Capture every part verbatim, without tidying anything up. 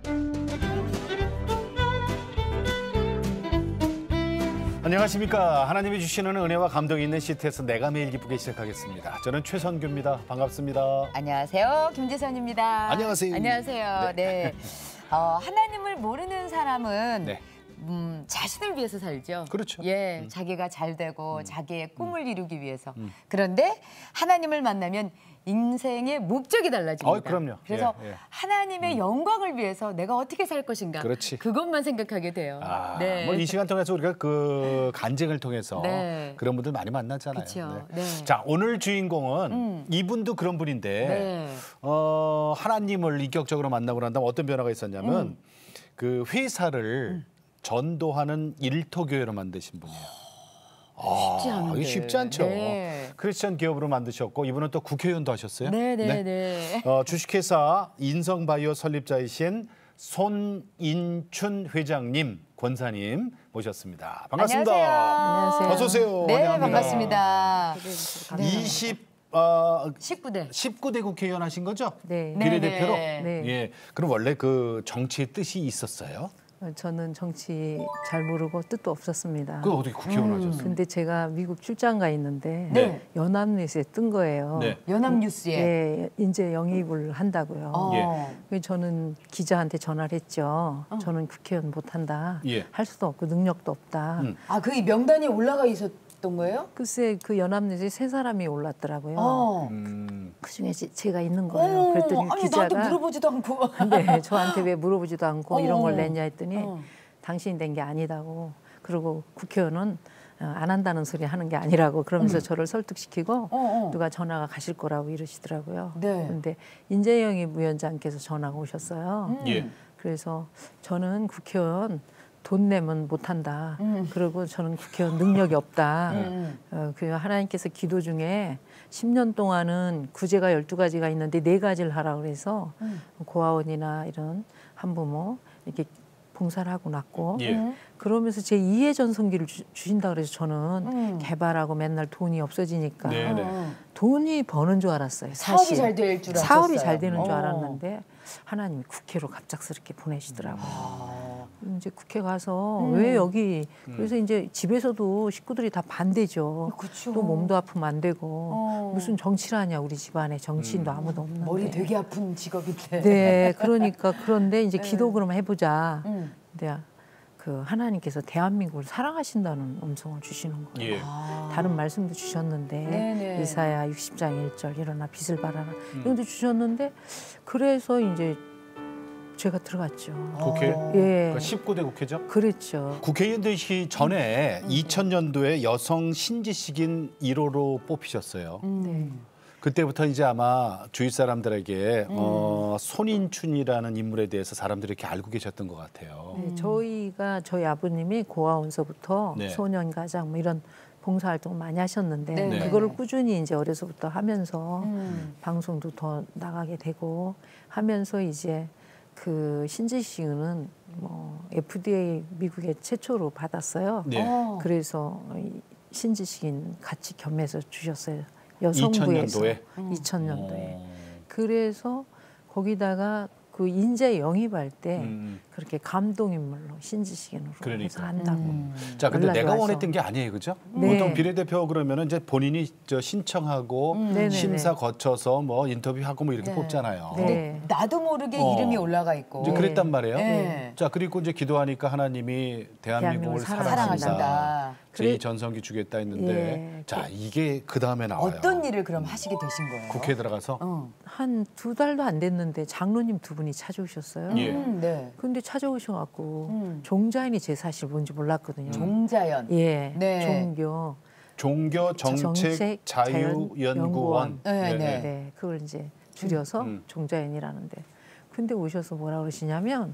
안녕하십니까. 하나님이 주시는 은혜와 감동이 있는 시트에서 내가 매일 기쁘게 시작하겠습니다. 저는 최선규입니다. 반갑습니다. 안녕하세요. 김재선입니다. 안녕하세요. 안녕하세요. 네. 네. 어, 하나님을 모르는 사람은 네. 음, 자신을 위해서 살죠. 그렇죠. 예, 음. 자기가 잘 되고 음. 자기의 꿈을 음. 이루기 위해서. 음. 그런데 하나님을 만나면 인생의 목적이 달라집니다. 어, 그럼요. 그래서 예, 예. 하나님의 음. 영광을 위해서 내가 어떻게 살 것인가. 그렇지. 그것만 생각하게 돼요. 아, 네. 뭐 이 시간 통해서 우리가 그 간증을 통해서 네. 그런 분들 많이 만나잖아요. 그렇죠. 네. 네. 자, 오늘 주인공은 음. 이분도 그런 분인데 네. 어, 하나님을 인격적으로 만나고 난 다음 어떤 변화가 있었냐면 음. 그 회사를 음. 전도하는 일터교회로 만드신 분이에요. 쉽지 아, 않은데. 이게 쉽지 않죠. 네. 크리스천 기업으로 만드셨고 이분은 또 국회의원도 하셨어요. 네네네. 네. 네. 어, 주식회사 인성바이오 설립자이신 손인춘 회장님, 권사님 모셨습니다. 반갑습니다. 안녕하세요. 어서 오세요. 네, 환영합니다. 반갑습니다. 네. 이십 어, 십구 대. 십구 대 국회의원 하신 거죠? 네. 비례대표로? 네. 네. 예. 그럼 원래 그 정치의 뜻이 있었어요? 저는 정치 잘 모르고 뜻도 없었습니다. 그 어떻게 국회의원 음. 하셨어요? 근데 제가 미국 출장 가 있는데 네. 연합뉴스에 뜬 거예요. 네. 연합뉴스에. 네, 이제 영입을 한다고요. 어. 예. 그래서 저는 기자한테 전화를 했죠. 어. 저는 국회의원 못한다. 예. 할 수도 없고 능력도 없다. 음. 아, 그 명단에 올라가 있었던 거예요? 글쎄 그 연합뉴스에 세 사람이 올랐더라고요. 어. 음. 그중에 제- 제가 있는 거예요. 어, 그랬더니 아니 기자가 나도 물어보지도 않고. 네, 저한테 왜 물어보지도 않고 어. 이런 걸 냈냐 했더니 어. 당신이 된 게 아니다고. 그리고 국회의원은 안 한다는 소리 하는 게 아니라고 그러면서 음. 저를 설득시키고 어, 어. 누가 전화가 가실 거라고 이러시더라고요. 네. 근데 인재영입 위원장께서 전화가 오셨어요. 음. 예. 그래서 저는 국회의원 돈 내면 못한다. 음. 그리고 저는 국회의원 능력이 없다. 음. 어, 그 하나님께서 기도 중에 십 년 동안은 구제가 열두 가지가 있는데 네 가지를 하라고 그래서 음. 고아원이나 이런 한부모 이렇게 봉사를 하고 났고 예. 음. 그러면서 제 이해 전성기를 주, 주신다 그래서 저는 음. 개발하고 맨날 돈이 없어지니까 네, 네. 어. 돈이 버는 줄 알았어요. 사업이 사실. 잘 될 줄 알았어요. 사업이 잘 되는 줄 어. 알았는데 하나님이 국회로 갑작스럽게 보내시더라고요. 아. 이제 국회 가서 음. 왜 여기 음. 그래서 이제 집에서도 식구들이 다 반대죠. 그쵸. 또 몸도 아프면 안 되고 어. 무슨 정치를 하냐 우리 집안에 정치인도 음. 아무도 없는데. 머리 되게 아픈 직업인데. 네, 그러니까 그런데 이제 네. 기도 그럼 해보자. 음. 근데 그 하나님께서 대한민국을 사랑하신다는 음성을 주시는 거예요. 예. 아. 다른 말씀도 주셨는데 네네. 이사야 육십 장 일 절 일어나 빛을 발하라 음. 이런 데 주셨는데 그래서 이제 제가 들어갔죠. 국회? 어. 예, 그러니까 십구 대 국회죠? 그렇죠. 국회의원 되시기 전에 음. 이천 년도에 여성 신지식인 일 호로 뽑히셨어요. 음. 네. 그때부터 이제 아마 주위 사람들에게 음. 어, 손인춘이라는 인물에 대해서 사람들이 이렇게 알고 계셨던 것 같아요. 네, 음. 저희가 저희 아버님이 고아원서부터 네. 소년가장 뭐 이런 봉사활동 많이 하셨는데 네. 그거를 꾸준히 이제 어려서부터 하면서 음. 방송도 더 나가게 되고 하면서 이제 그 신지식은 뭐 에프디에이 미국에 최초로 받았어요. 네. 어. 그래서 이 신지식인 같이 겸해서 주셨어요. 이천 여성부에서 년도에? 이천 년도에. 어. 그래서 거기다가 그 인재 영입할 때 음. 그렇게 감동 인물로 신지식인으로 그러니까. 해서 한다고. 음. 자, 근데 연락이 내가 와서. 원했던 게 아니에요, 그죠? 네. 보통 비례대표 그러면은 이제 본인이 저 신청하고 음. 네네네. 심사 거쳐서 뭐 인터뷰하고 뭐 이렇게 네. 뽑잖아요. 네. 근데 나도 모르게 어. 이름이 올라가 있고. 이제 그랬단 말이에요. 네. 자, 그리고 이제 기도하니까 하나님이 대한민국을 대한민국을 사랑하신다. 사랑하신다. 제이 전성기 주겠다 했는데 예. 자, 이게 그 다음에 나와요. 어떤 일을 그럼 하시게 되신 거예요? 국회에 들어가서 어. 한 두 달도 안 됐는데 장로님 두 분이 찾아오셨어요. 예. 음, 네. 근데 찾아오셔갖고 음. 종자인이 제 사실 뭔지 몰랐거든요. 종자연. 예, 네. 종교. 종교 정책 정책 자유연구원. 네, 네. 네, 그걸 이제 줄여서 음. 종자인이라는데. 근데 오셔서 뭐라 그러시냐면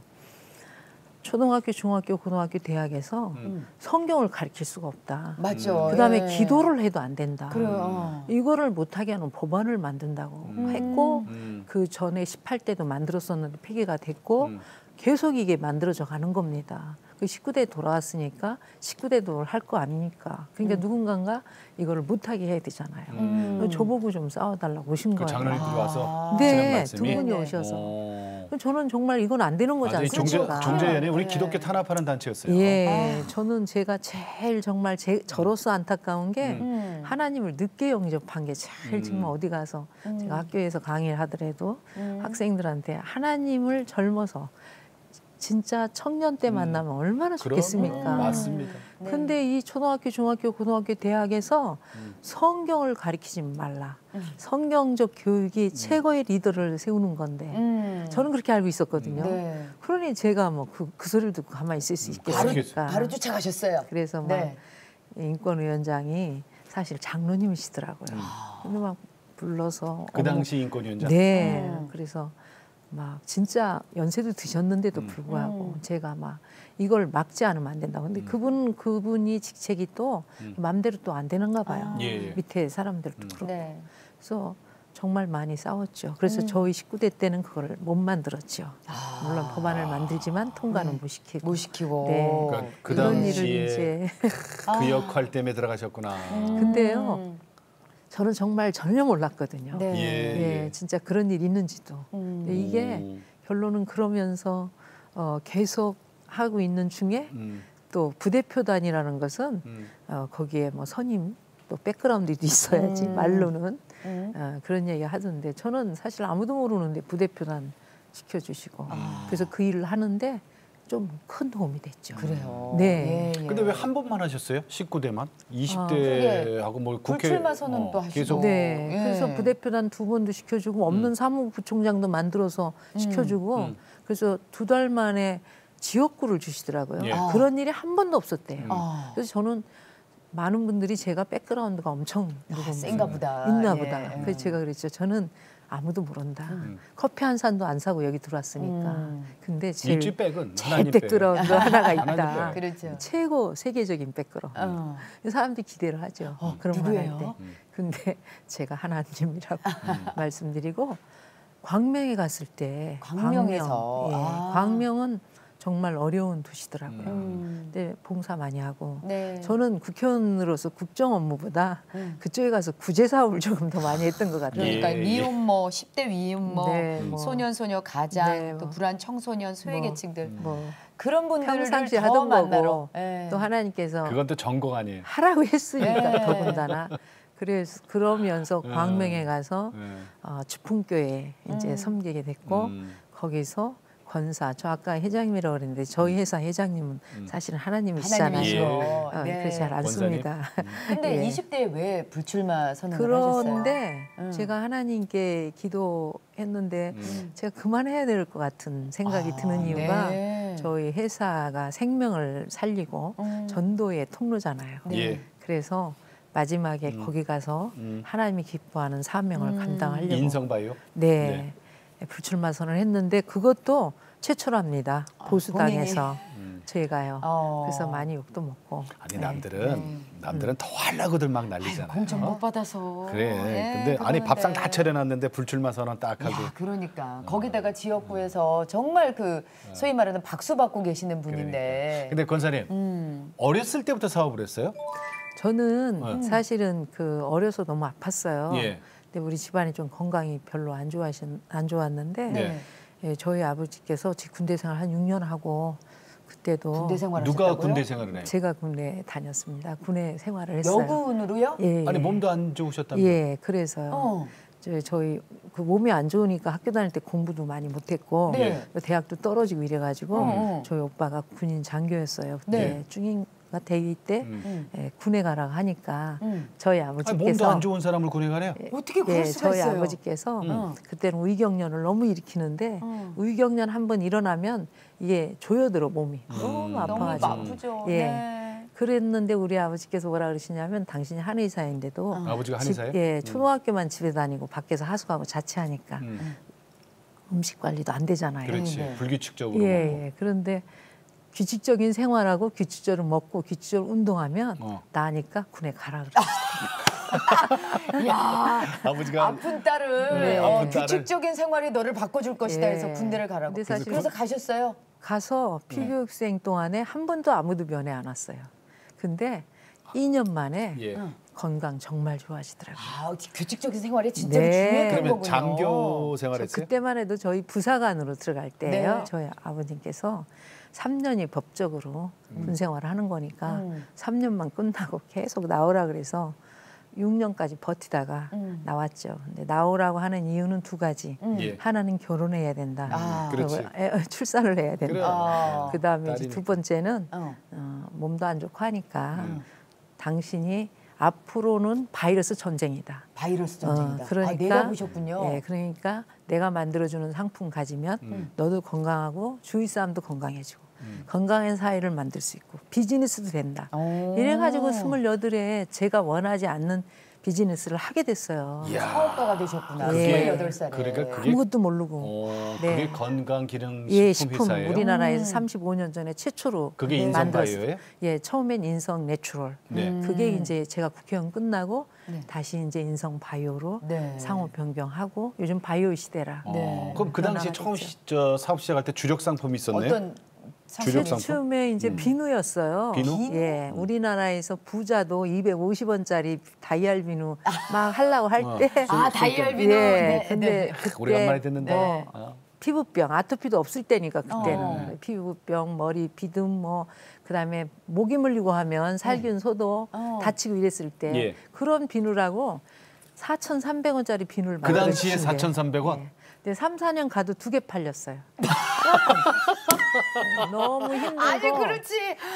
초등학교, 중학교, 고등학교, 대학에서 음. 성경을 가르칠 수가 없다. 맞죠. 그다음에 예. 기도를 해도 안 된다. 그래요. 이거를 못하게 하는 법안을 만든다고 음. 했고 음. 그 전에 십팔 대도 만들었었는데 폐기가 됐고 음. 계속 이게 만들어져 가는 겁니다. 그 십구 대 돌아왔으니까 십구 대도 할 거 아닙니까? 그러니까 음. 누군가가 이거를 못하게 해야 되잖아요. 음. 저보고 좀 싸워달라고 오신 그 거예요. 장로님들이 아. 와서 하시는 네, 말씀이 두 분이 네네. 오셔서. 어. 그럼 저는 정말 이건 안 되는 거지 아니, 종제, 않습니까? 종제연이 우리 네. 기독교 탄압하는 단체였어요. 예, 저는 제가 제일 정말 제, 저로서 안타까운 게 음. 하나님을 늦게 영접한 게 제일 음. 정말 어디 가서 음. 제가 학교에서 강의를 하더라도 음. 학생들한테 하나님을 젊어서 진짜 청년 때 음. 만나면 얼마나 그럼, 좋겠습니까? 음, 맞습니다. 네. 근데 이 초등학교, 중학교, 고등학교, 대학에서 음. 성경을 가르치지 말라. 음. 성경적 교육이 최고의 리더를 세우는 건데 음. 저는 그렇게 알고 있었거든요. 네. 그러니 제가 뭐 그 그 소리를 듣고 가만히 있을 수 바로, 있겠습니까? 바로 쫓아가셨어요. 그래서 막 네. 인권위원장이 사실 장로님이시더라고요. 음. 근데 막 불러서 그 어머, 당시 인권위원장. 네. 음. 그래서 막 진짜 연세도 드셨는데도 음. 불구하고 음. 제가 막 이걸 막지 않으면 안 된다고. 근데 음. 그분 그분이 직책이 또 음. 마음대로 또 안 되는가 봐요. 아. 예, 예. 밑에 사람들도 음. 그렇고. 네. 그래서 정말 많이 싸웠죠. 그래서 음. 저희 십구 대 때는 그걸 못 만들었죠. 아. 물론 법안을 만들지만 통과는 네. 못 시키고. 못 시키고. 네. 그러니까 그 그런 당시에 일을 이제 그 역할 때문에 들어가셨구나. 음. 근데요. 저는 정말 전혀 몰랐거든요. 네. 예. 예, 진짜 그런 일이 있는지도. 음. 근데 이게 오. 결론은 그러면서 어, 계속 하고 있는 중에 음, 또 부대표단이라는 것은 음. 어, 거기에 뭐 선임 또 백그라운드도 있어야지 음. 말로는 음. 어, 그런 얘기 하던데 저는 사실 아무도 모르는데 부대표단 시켜주시고 아. 그래서 그 일을 하는데 좀 큰 도움이 됐죠. 그래요. 네. 예, 예. 근데 왜 한 번만 하셨어요? 십구 대만? 이십 아, 대하고 뭐 국회 불출마 선언도 어, 하시고. 계속 네, 예. 그래서 부대표단 두 번도 시켜주고 없는 음. 사무부총장도 만들어서 음. 시켜주고 음. 그래서 두 달 만에 지역구를 주시더라고요. 예. 아. 그런 일이 한 번도 없었대요. 음. 아. 그래서 저는 많은 분들이 제가 백그라운드가 엄청 아, 누군가 센가 보다. 있나 예. 보다. 그래서 제가 그랬죠. 저는 아무도 모른다. 음. 커피 한 잔도 안 사고 여기 들어왔으니까. 음. 근데 제일, 일지 백은 제일 하나님 백. 백그라운드 하나가 하나님 있다. 백. 그렇죠. 최고 세계적인 백그라운드. 어. 사람들이 기대를 하죠. 어, 그런 말 할 누구예요? 때. 음. 근데 제가 하나님이라고 음. 말씀드리고 광명에 갔을 때 광명에서. 광명, 예, 아. 광명은 정말 어려운 도시더라고요. 음. 근데 봉사 많이 하고 네. 저는 국회의원으로서 국정 업무보다 음. 그쪽에 가서 구제 사업을 조금 더 많이 했던 것 같아요. 그러니까 예, 예. 미혼모, 십 대 위혼모, 네, 음. 뭐, 소년 소녀 가장, 네, 또 뭐. 불안 청소년 소외계층들 음. 뭐 그런 분들을 평상시에 더 하던 만나러. 거고 예. 또 하나님께서 그건 또 전공 아니에요. 하라고 했으니까 네. 더군다나 그래서 그러면서 음. 광명에 가서 네. 어, 주풍교회 이제 음. 섬기게 됐고 음. 거기서 권사 저 아까 회장님이라고 그랬는데 저희 회사 회장님은 음. 사실은 하나님이시잖아요. 하나님이시고. 예. 어, 네. 그래서 잘 안 권사님? 씁니다. 근데 예. 이십 대에 왜 불출마 선언을 하셨어요? 그런데 음. 제가 하나님께 기도했는데 음. 제가 그만해야 될 것 같은 생각이 아, 드는 이유가 네. 저희 회사가 생명을 살리고 음. 전도의 통로잖아요. 네. 예. 그래서 마지막에 음. 거기 가서 음. 하나님이 기뻐하는 사명을 음. 감당하려고 인성바이오? 네, 불출마 선언을 했는데 그것도 최초랍니다. 보수당에서 음. 제가요. 어. 그래서 많이 욕도 먹고. 아니 네. 남들은 네. 남들은 더 하려고들 막 난리잖아요. 공천 못 받아서. 그래. 예, 근데 아니 그러는데. 밥상 다 차려놨는데 불출마 선언 딱 하고. 야, 그러니까 거기다가 지역구에서 정말 그 소위 말하는 박수 받고 계시는 분인데. 근데 권사님 음. 어렸을 때부터 사업을 했어요? 저는 음. 사실은 그 어려서 너무 아팠어요. 예. 근데 우리 집안이 좀 건강이 별로 안 좋아하신 안 좋았는데 네. 예, 저희 아버지께서 지 군대 생활 한 육 년 하고 그때도 군대 생활 누가 하셨다고요? 군대 생활을 해요? 제가 군대 다녔습니다. 군에 생활을 했어요. 여군으로요? 예, 아니 예. 몸도 안 좋으셨다며? 예, 그래서요. 어. 저, 저희 그 몸이 안 좋으니까 학교 다닐 때 공부도 많이 못했고 네. 대학도 떨어지고 이래가지고 어, 어. 저희 오빠가 군인 장교였어요. 그때 네. 중인가 대위 때 음. 음. 예, 군에 가라고 하니까 음. 저희 아니, 몸도 아버지께서 안 좋은 사람을 군에 가래요? 어떻게 그럴 예, 수가 저희 있어요? 아버지께서 음. 그때는 의경련을 너무 일으키는데 어. 의경련 한 번 일어나면 이게 조여들어 몸이 음. 너무 너무 아파가지고 아프죠. 예. 네. 그랬는데 우리 아버지께서 뭐라 그러시냐면 당신이 한의사인데도 어. 아버지가 집, 한의사예요? 예, 초등학교만 집에 다니고 밖에서 하숙하고 자취하니까 음. 음식 관리도 안 되잖아요. 그렇지. 네. 불규칙적으로. 먹고. 예, 예. 그런데 규칙적인 생활하고 규칙적으로 먹고 규칙적으로 운동하면 어. 나으니까 군에 가라 그러시더라고요. 야, 아버지가 아픈 딸을 네. 어, 아픈 딸을. 규칙적인 생활이 너를 바꿔줄 것이다 예. 해서 군대를 가라고. 근데 사실- 그래서 가셨어요? 가서 필교육생 동안에 한 번도 아무도 면회 안 왔어요. 근데 이 년 만에 예. 응. 건강 정말 좋아하시더라고요. 아, 규칙적인 생활이 진짜 네. 중요했던 그러면 거군요. 장교 저 생활했어요? 그때만 해도 저희 부사관으로 들어갈 때예요. 네. 저희 아버님께서 삼 년이 법적으로 군 생활을 하는 거니까 음. 삼 년만 끝나고 계속 나오라 그래서 육 년까지 버티다가 음. 나왔죠. 근데 나오라고 하는 이유는 두 가지. 음. 예. 하나는 결혼해야 된다. 아. 그리고 그렇지. 애- 출산을 해야 된다. 그래. 아. 그 다음에 이제 딸이니까. 두 번째는 어. 어, 몸도 안 좋고 하니까 음. 당신이 앞으로는 바이러스 전쟁이다. 바이러스 전쟁이다. 어, 그러니까, 아, 내려보셨군요. 네, 그러니까 내가 만들어주는 상품 가지면 음. 너도 건강하고 주위 사람도 건강해지고 음. 건강한 사회를 만들 수 있고 비즈니스도 된다. 오. 이래가지고 스물여덟에 제가 원하지 않는 비즈니스를 하게 됐어요. 이야. 사업가가 되셨구나. 예. 스물여덟 살에. 그러니까 그게 아무것도 모르고. 어, 네. 그게 건강기능식품 예, 식품 회사예요? 우리나라에서 음. 삼십오 년 전에 최초로 그게 만들었어요. 인성바이오예요? 예, 처음엔 인성 내추럴. 네. 음. 그게 이제 제가 국회의원 끝나고 네. 다시 이제 인성 바이오로 네. 상호 변경하고 요즘 바이오 시대라. 어, 네. 그럼 그 당시에 처음 변화가 시, 저 사업 시작할 때 주력 상품이 있었네요? 어떤 주력 상품? 상품? 처음에 이제 음. 비누였어요. 비누? 예, 우리나라에서 부자도 이백오십 원짜리 다이알 비누 막 하려고 할 어. 때. 아, 다이얼 비누. 예, 네, 근데 네. 그때 오래간만에 듣는다. 네. 어. 피부병, 아토피도 없을 때니까 그때는 어. 피부병, 머리 비듬 뭐 그다음에 모기 물리고 하면 살균 소독 어. 다치고 이랬을 때 예. 그런 비누라고 사천삼백 원짜리 비누를 그 당시에 만들었는데. 사천삼백 원? 예. 근데 삼, 사 년 가도 두 개 팔렸어요. 너무 힘들고. 아니 그렇지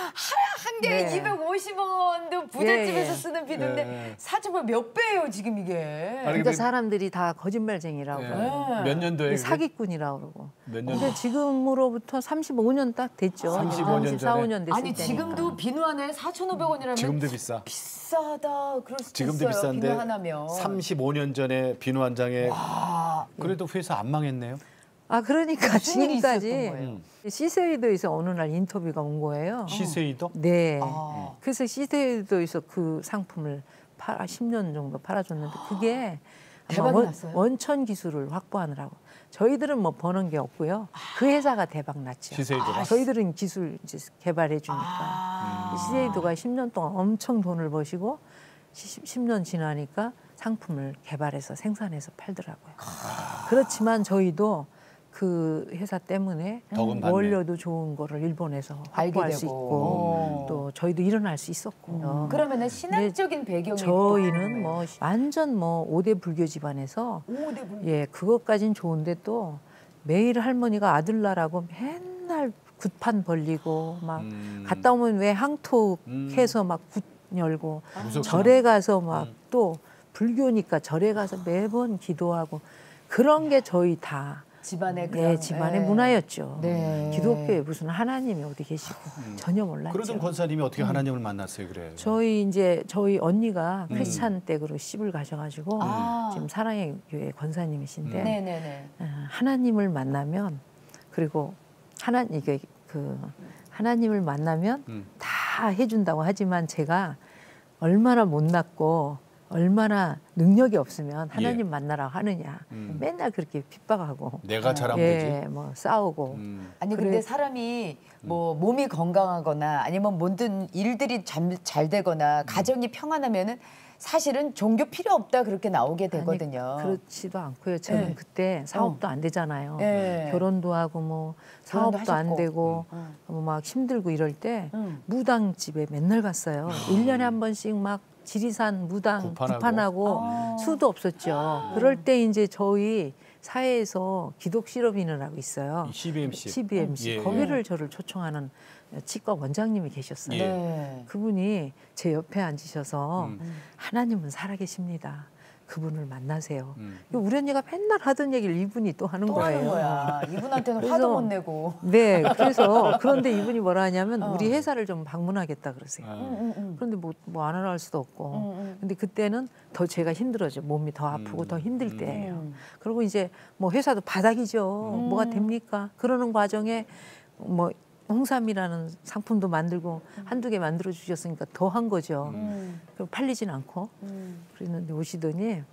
한 개에 네. 이백오십 원도 부잣집에서 예, 예. 쓰는 비누인데 예. 사주면 몇 배예요 지금 이게. 아니, 그러니까 근데- 사람들이 다 거짓말쟁이라고. 예. 네. 몇 년도에? 사기꾼이라고 그러고. 몇 년? 근데 지금으로부터 삼십오 년 딱 됐죠. 삼십오 년 삼십사, 전에? 오 년 됐을 아니 때니까. 지금도 비누 하나에 사천오백 원이라면 지금도 비싸. 비싸다 그럴 수도 지금도 있어요. 비싼데 비누 하나면. 삼십오 년 전에 비누 한 장에 아, 그래도 회사 안 망했네요. 아 그러니까 무슨 일이 있었던 지금까지 거예요? 음. 시세이도에서 어느 날 인터뷰가 온 거예요. 시세이도? 네. 아. 그래서 시세이도에서 그 상품을 팔아 십 년 정도 팔아줬는데 그게 아마 대박 원, 났어요? 원천 기술을 확보하느라고. 저희들은 뭐 버는 게 없고요. 그 회사가 대박 났죠. 시세이도가? 저희들은 기술 이제 개발해 주니까. 아. 시세이도가 십 년 동안 엄청 돈을 버시고 십 년 지나니까 상품을 개발해서 생산해서 팔더라고요. 그렇지만 저희도 그 회사 때문에 덕은 받네. 원료도 좋은 거를 일본에서 알게 확보할 수 되고. 있고 음. 또 저희도 일어날 수 있었고요. 그러면은 신앙적인 배경이 저희는 뭐 완전 뭐 오 대 불교 집안에서 오대 불. 예 그것까진 좋은데 또 매일 할머니가 아들나라고 맨날 굿판 벌리고 막 음. 갔다 오면 왜 항토해서 음. 막 굿 열고 무섭구나. 절에 가서 막 음. 또 불교니까 절에 가서 매번 기도하고 그런 게 저희 다 집안의 네, 그런, 집안의 예. 문화였죠. 네. 기독교에 무슨 하나님이 어디 계시고 전혀 몰랐죠. 그러던 권사님이 어떻게 하나님을 만났어요, 그래? 저희 이제 저희 언니가 음. 크리스찬 댁으로 시집을 가셔가지고 아. 지금 사랑의 교회 권사님이신데 음. 네네네. 어, 하나님을 만나면 그리고 하나 이게 그 하나님을 만나면 음. 다 해준다고 하지만 제가 얼마나 못났고 얼마나 능력이 없으면 하나님 예. 만나라 하느냐 음. 맨날 그렇게 핍박하고 내가 잘하면 예, 되지. 뭐 싸우고 음. 아니 그래. 근데 사람이 뭐 몸이 건강하거나 아니면 모든 일들이 잘, 잘 되거나 가정이 평안하면은 사실은 종교 필요 없다 그렇게 나오게 되거든요. 아니, 그렇지도 않고요. 저는 네. 그때 사업도 안 되잖아요. 예. 결혼도 하고 뭐 결혼도 사업도 안 하셨고. 되고 음. 뭐 막 힘들고 이럴 때 음. 무당집에 맨날 갔어요. 일 년에 한 번씩 막 지리산 무당 구판하고. 구판하고 아. 수도 없었죠. 그럴 때 이제 저희 사회에서 기독 실업인이라고 있어요. 씨비엠씨. 씨비엠씨 예, 예. 거기를 저를 초청하는 치과 원장님이 계셨어요. 예. 네. 그분이 제 옆에 앉으셔서 음. 하나님은 살아계십니다. 그분을 만나세요. 음. 우리 언니가 맨날 하던 얘기를 이분이 또 하는 또 거예요. 하는 거야. 이분한테는 그래서- 화도 못 내고. 네, 그래서 그런데 이분이 뭐라 하냐면 어. 우리 회사를 좀 방문하겠다 그러세요. 아. 음, 음, 음. 그런데 뭐 뭐 안 할 수도 없고. 음, 음. 근데 그때는 더 제가 힘들어져. 몸이 더 아프고 음. 더 힘들 음. 때예요. 음. 그리고 이제 뭐 회사도 바닥이죠. 음. 뭐가 됩니까? 그러는 과정에 뭐 홍삼이라는 상품도 만들고 한두 개 만들어 주셨으니까 더 한 거죠. 음. 그럼 팔리진 않고. 음. 그랬는데 오시더니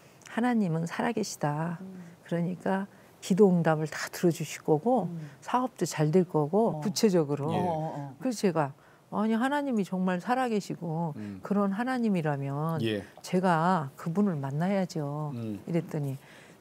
하나님은 살아계시다. 음. 그러니까 기도 응답을 다 들어주실 거고 음. 사업도 잘 될 거고 어. 구체적으로. 예. 어, 어, 어. 그래서 제가 아니 하나님이 정말 살아계시고 음. 그런 하나님이라면 예. 제가 그분을 만나야죠. 음. 이랬더니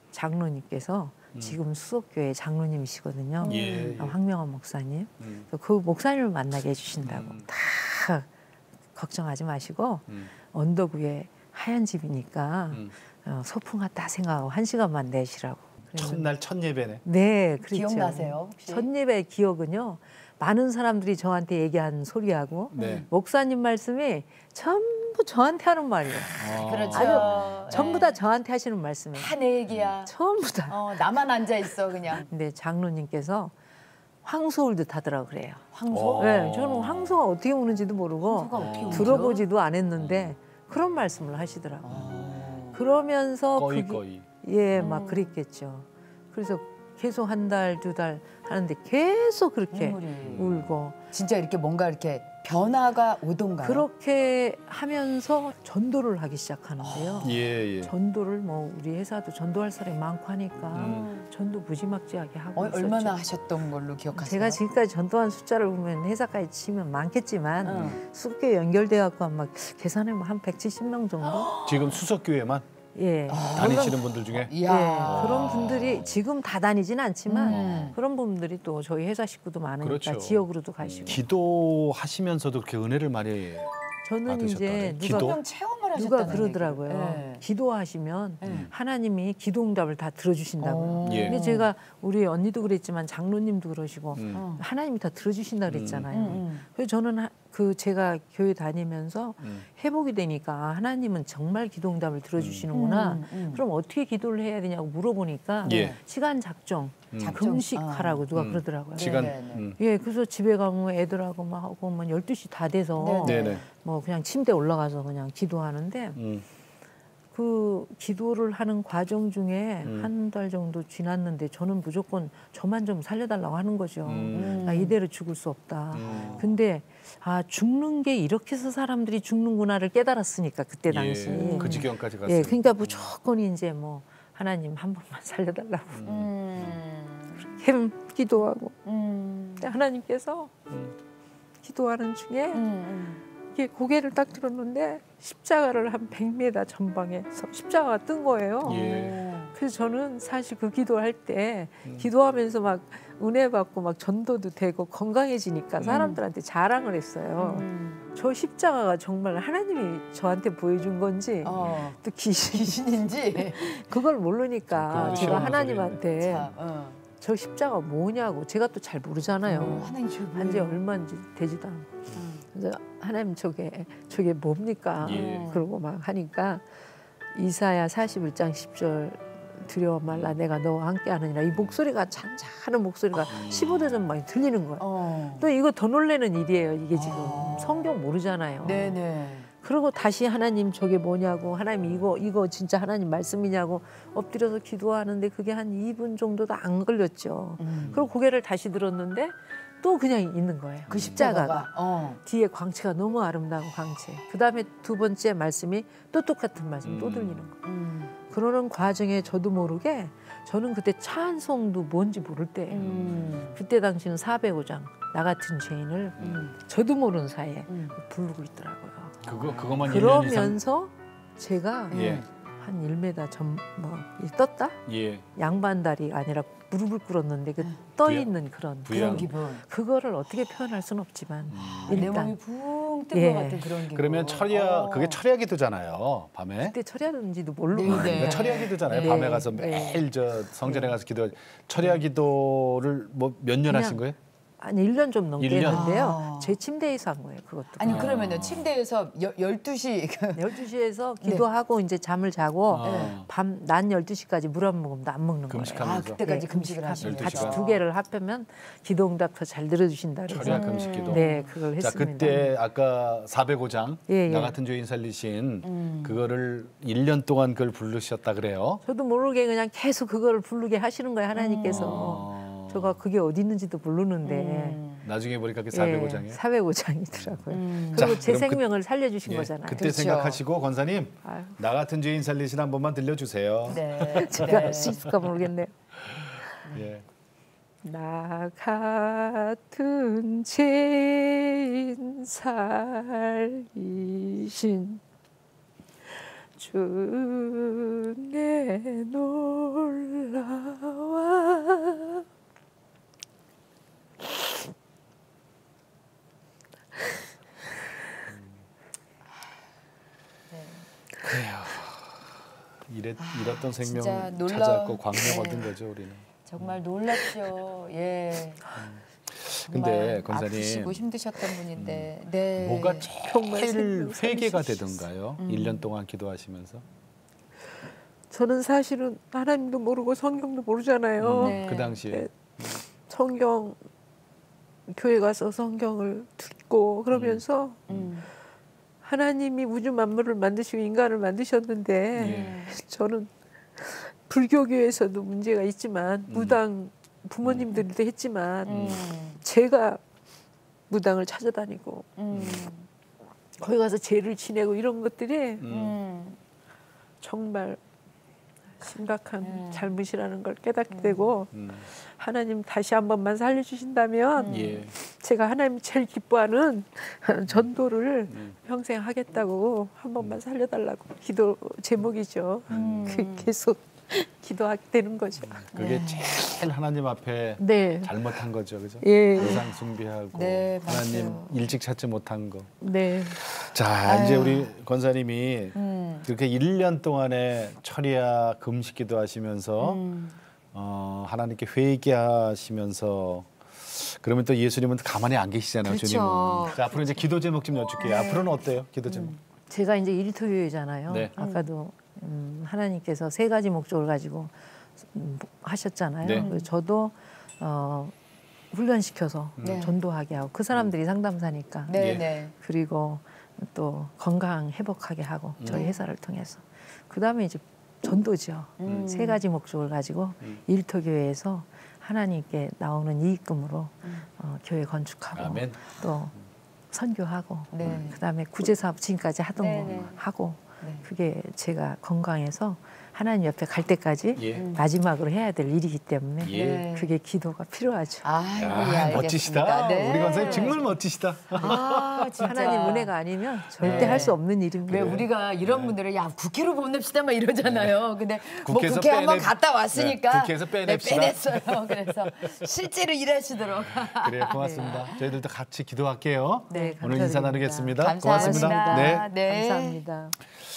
장로님께서 음. 지금 수석교회 장로님이시거든요. 예, 예. 황명환 목사님. 음. 그래서 그 목사님을 만나게 해주신다고. 음. 다 걱정하지 마시고 음. 언덕 위에 하얀 집이니까 음. 어, 소풍 갔다 생각하고 한 시간만 내시라고. 그랬는데 첫날 첫 예배네. 네, 그렇죠. 기억나세요? 혹시? 첫 예배 기억은요. 많은 사람들이 저한테 얘기한 소리하고 네. 목사님 말씀이 전부 저한테 하는 말이에요. 아. 그렇죠. 아주 전부 다 네. 저한테 하시는 말씀이에요. 다 내 얘기야. 전부 다. 어, 나만 앉아 있어 그냥. 근데 장로님께서 황소울 듯 하더라고 그래요. 황소. 어. 네, 저는 황소가 어떻게 우는지도 모르고 황소가 어떻게 울죠? 들어보지도 안 했는데 그런 말씀을 하시더라고요. 어. 그러면서 거의 그게- 거의. 예, 막 음. 그랬겠죠. 그래서 계속 한 달, 두 달 하는데 계속 그렇게 눈물이. 울고 진짜 이렇게 뭔가 이렇게 변화가 오던가요? 그렇게 하면서 전도를 하기 시작하는데요. 예, 예. 전도를 뭐 우리 회사도 전도할 사람이 많고 하니까 음. 전도 무지막지하게 하고 어, 있었죠. 얼마나 하셨던 걸로 기억하세요? 제가 지금까지 전도한 숫자를 보면 회사까지 치면 많겠지만 응. 수교에 연결돼 갖고 막 계산해보면 한 백칠십 명 정도? 지금 수석교회만 예. 다니시는 분들 중에 이야. 예, 그런 분들이 지금 다 다니진 않지만 음. 그런 분들이 또 저희 회사 식구도 많으니까 그렇죠. 지역으로도 가시고 기도하시면서도 그렇게 은혜를 많이 저는 이제 받으셨다네. 누가 기도? 성령 체험을 하셨다는 누가 그러더라고요. 얘기를. 네. 기도하시면 음. 하나님이 기도응답을 다 들어주신다고요. 어. 예. 근데 제가 우리 언니도 그랬지만 장로님도 그러시고 음. 어. 하나님이 다 들어주신다 그랬잖아요. 음, 음. 그래서 저는 하- 그 제가 교회 다니면서 음. 회복이 되니까 아, 하나님은 정말 기도응답을 들어주시는구나. 음, 음. 그럼 어떻게 기도를 해야 되냐고 물어보니까 예. 시간 작정, 음. 작정. 금식하라고 누가 음. 그러더라고요. 시간. 네, 네, 네. 음. 예, 그래서 집에 가면 애들하고 막 하고 뭐 열두 시 다 돼서 네, 네네. 뭐 그냥 침대 올라가서 그냥 기도하는데 음. 그 기도를 하는 과정 중에 음. 한 달 정도 지났는데 저는 무조건 저만 좀 살려달라고 하는 거죠. 음. 나 이대로 죽을 수 없다. 음. 근데 아 죽는 게 이렇게 해서 사람들이 죽는구나를 깨달았으니까 그때 당시. 예. 그 지경까지 갔어요. 예, 그러니까 무조건 이제 뭐 하나님 한 번만 살려달라고 음. 햄 기도하고 음. 근데 하나님께서 음. 기도하는 중에 음. 이게 고개를 딱 들었는데 십자가를 한 백 미터 전방에서 십자가가 뜬 거예요. 예. 그래서 저는 사실 그 기도할 때 음. 기도하면서 막 은혜 받고 막 전도도 되고 건강해지니까 사람들한테 자랑을 했어요. 음. 저 십자가가 정말 하나님이 저한테 보여준 건지 어. 또 귀신 귀신인지. 그걸 모르니까 그것도 제가 시원한 하나님한테 자, 어. 저 십자가 뭐냐고 제가 또 잘 모르잖아요. 어, 하나님 저 한지 뭐예요? 얼마인지 되지도 않고. 음. 그래서 하나님 저게 저게 뭡니까? 예. 그러고 막 하니까 이사야 사십일 장 십 절 두려워 말라 내가 너와 함께 하느니라 이 목소리가 잔잔한 목소리가 십오 대 전 많이 들리는 거예요. 어. 또 이거 더 놀라는 일이에요. 이게 지금 아. 성경 모르잖아요. 네네. 그리고 다시 하나님 저게 뭐냐고 하나님 이거 이거 진짜 하나님 말씀이냐고 엎드려서 기도하는데 그게 한 이 분 정도도 안 걸렸죠. 음. 그리고 고개를 다시 들었는데 또 그냥 있는 거예요. 그 십자가가. 십자가가. 어. 뒤에 광채가 너무 아름다운 광채. 그 다음에 두 번째 말씀이 또 똑같은 말씀 또 음. 들리는 거. 음. 그러는 과정에 저도 모르게 저는 그때 찬송도 뭔지 모를 때 음. 그때 당시는 사백오 장 나 같은 죄인을 음. 저도 모르는 사이에 음. 부르고 있더라고요. 그거 그것만 일 년 이상. 그러면서 제가 예. 한 일 미터 전뭐 떴다? 예. 양반다리 아니라 무릎을 꿇었는데 그 음. 떠 부양. 있는 그런 부양. 그런 기분. 그거를 어떻게 표현할 수는 없지만 음. 내 일단 몸이 붕 뜬 것 예. 같은 그런 기분. 그러면 철야 어. 그게 철야 기도잖아요. 밤에. 그때 처리하는지도 모르고 네, 네. 그러니까 철야 기도잖아요. 네. 밤에 가서 네. 매일 저 성전에 가서 기도. 철야 기도를 뭐 몇 년 그냥 하신 거예요? 아니 일 년 좀 넘게 일 년? 했는데요. 아. 제 침대에서 한 거예요. 그것도. 아니 아. 그러면은 침대에서 여, 열두 시 열두 시에서 기도하고 이제 잠을 자고 아. 밤 낮 열두 시까지 물 한 모금도 안 먹는 금식하면서. 거예요. 아 그때까지 네, 금식을 금식하면서. 하시면서 열두 시간. 같이 두 개를 합하면 기도응답 더 잘 들어주신다 그래서 철야 금식 기도. 네 그걸 자, 했습니다. 그때 아까 사백오 장 예, 예. 나 같은 죄인 살리신 음. 그거를 일 년 동안 그걸 부르셨다 그래요. 저도 모르게 그냥 계속 그거를 부르게 하시는 거예요 하나님께서. 어. 제가 그게 어디 있는지도 모르는데 음. 나중에 보니까 그 사백오 장에. 예, 사백오 장이더라고요. 음. 그리고 자, 제 그럼 그- 생명을 살려주신 예, 거잖아요. 그때 그렇죠. 생각하시고 권사님 아유, 나 같은 죄인 살리신 한 번만 들려주세요. 네. 제가 네. 할 수 있을까 모르겠네요. 예. 나 같은 죄인 살리신 주내 놀라와 그래요. 이랬, 잃었던 생명 진짜 놀라- 찾았고 광명 네. 얻은 거죠 우리는. 정말 놀랍죠. 예. 근데 정말 권사님 아프시고 힘드셨던 분인데, 네. 뭐가 정말 제일 생명 회개가 살리셨어요. 되던가요? 음. 일 년 동안 기도하시면서. 저는 사실은 하나님도 모르고 성경도 모르잖아요. 네. 그 당시에. 네. 성경 교회 가서 성경을 듣고 그러면서 음. 하나님이 우주 만물을 만드시고 인간을 만드셨는데 예. 저는 불교계에서도 문제가 있지만 무당 부모님들도 했지만 음. 제가 무당을 찾아다니고 음. 거기 가서 죄를 지내고 이런 것들이 음. 음. 정말 심각한 음. 잘못이라는 걸 깨닫게 되고 음. 하나님 다시 한 번만 살려주신다면 예. 제가 하나님 제일 기뻐하는 전도를 음. 평생 하겠다고 한 번만 살려달라고 기도 제목이죠. 음. 그 계속 기도하게 되는 거죠. 그게 네. 제일 하나님 앞에 네, 잘못한 거죠, 그죠? 예, 우상 숭배하고 네, 하나님 맞아요. 일찍 찾지 못한 거. 네, 자, 아유. 이제 우리 권사님이 음. 그렇게 일 년 동안에 철야 금식 기도하시면서 음. 어, 하나님께 회개하시면서 그러면 또 예수님은 가만히 안 계시잖아요, 그렇죠. 주님은. 자, 앞으로 이제 기도 제목 좀 여쭐게요. 앞으로는 어때요, 기도 제목? 제가 이제 일터교회잖아요. 네. 아까도 음, 하나님께서 세 가지 목적을 가지고 음, 하셨잖아요. 네. 그래서 저도 어, 훈련시켜서 네. 전도하게 하고 그 사람들이 상담사니까 네, 예. 네. 그리고 또 건강 회복하게 하고 저희 음. 회사를 통해서 그 다음에 이제 전도죠. 음. 세 가지 목적을 가지고 음. 일터교회에서 하나님께 나오는 이익금으로 어, 교회 건축하고 아멘. 또 선교하고 네. 그다음에 구제사업 지금까지 하던 네, 거 네. 하고 네. 그게 제가 건강해서 하나님 옆에 갈 때까지 예. 마지막으로 해야 될 일이기 때문에 예. 네. 그게 기도가 필요하죠. 아이고, 아, 예, 알겠습니다. 멋지시다. 네. 우리 권사님 정말 멋지시다. 아, 진짜. 하나님 은혜가 아니면 절대 네. 할 수 없는 일입니다. 왜 우리가 이런 분들을 야 국회로 보냅시다 막 이러잖아요. 근데 뭐 네. 국회에서 국회 한번 빼내- 갔다 왔으니까 네, 국회에서 빼냅시다. 네, 빼냈어요. 그래서 실제로 일하시도록. 그래요, 고맙습니다. 저희들도 같이 기도할게요. 네, 오늘 인사 감사드립니다. 나누겠습니다. 감사합니다. 고맙습니다. 네. 네. 감사합니다.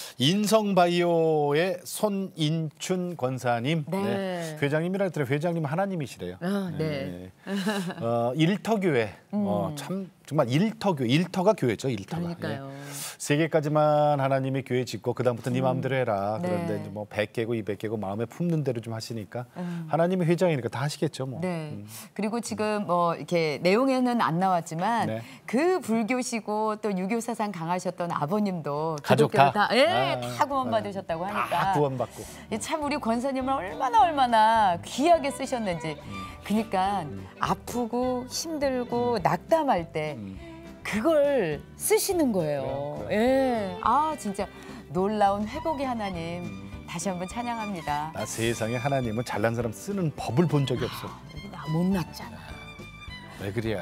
인성바이오의 손인춘 권사님, 네. 회장님이라 했더니 회장님 하나님이시래요. 아, 네. 어, 일터교회, 어, 참 정말 일터교, 일터가 교회죠, 일터가. 그러니까요. 예. 세 개까지만 하나님이 교회 짓고 그 다음부터 네 마음대로 해라. 네. 그런데 이제 뭐 백 개고 이백 개고 마음에 품는 대로 좀 하시니까 음. 하나님이 회장이니까 다 하시겠죠, 뭐. 네. 그리고 지금 뭐 이렇게 내용에는 안 나왔지만 네. 그 불교시고 또 유교 사상 강하셨던 아버님도 가족 기독교를 다? 다, 예, 아, 다 구원받으셨다고 하니까. 다 구원받고. 이 참 우리 권사님을 얼마나 얼마나 귀하게 쓰셨는지. 그러니까 아프고 힘들고 낙담할 때 음. 그걸 쓰시는 거예요. 그래요, 그래요. 예. 아 진짜 놀라운 회복의 하나님 다시 한번 찬양합니다. 나 세상에 하나님은 잘난 사람 쓰는 법을 본 적이 없어. 여기 나 못났잖아. 왜 그래야?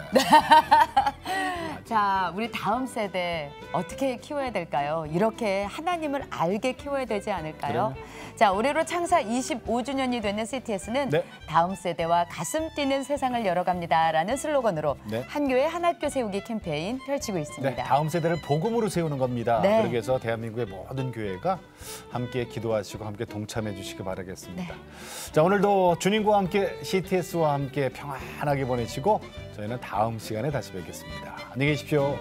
자, 우리 다음 세대 어떻게 키워야 될까요? 이렇게 하나님을 알게 키워야 되지 않을까요? 자, 올해로 창사 이십오 주년이 되는 씨티에스는 네. 다음 세대와 가슴 뛰는 세상을 열어갑니다라는 슬로건으로 네. 한 교회 한 학교 세우기 캠페인 펼치고 있습니다. 네, 다음 세대를 복음으로 세우는 겁니다. 네. 그러기 위해서 대한민국의 모든 교회가 함께 기도하시고 함께 동참해 주시기 바라겠습니다. 네. 자, 오늘도 주님과 함께 씨티에스와 함께 평안하게 보내시고 저희는 다음 시간에 다시 뵙겠습니다. 안녕히 계십시오.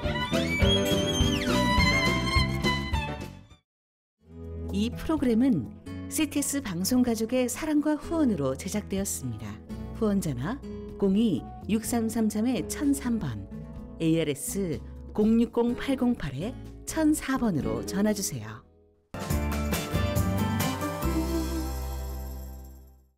이 프로그램은 씨티에스 방송가족의 사랑과 후원으로 제작되었습니다. 후원전화 공이 육삼삼삼 천삼 번, 에이알에스 공육공 팔공팔 천사 번으로 전화주세요.